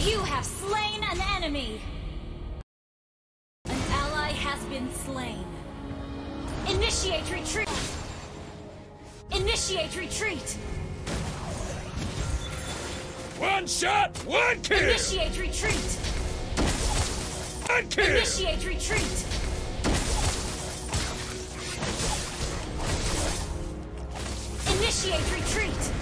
You have slain an enemy! An ally has been slain. Initiate retreat! Initiate retreat! One shot, one kill! Initiate retreat! One kill! Initiate retreat! Initiate retreat!